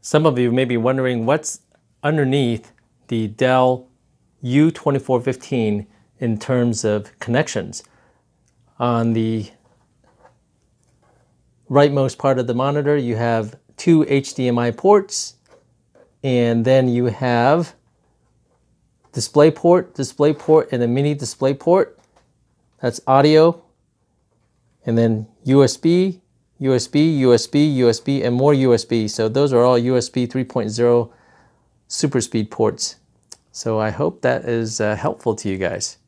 Some of you may be wondering what's underneath the Dell U2415 in terms of connections. On the rightmost part of the monitor, you have two HDMI ports, and then you have display port, and a mini display port. That's audio, and then USB, USB, USB, USB, and more USB. So those are all USB 3.0 super speed ports. So I hope that is helpful to you guys.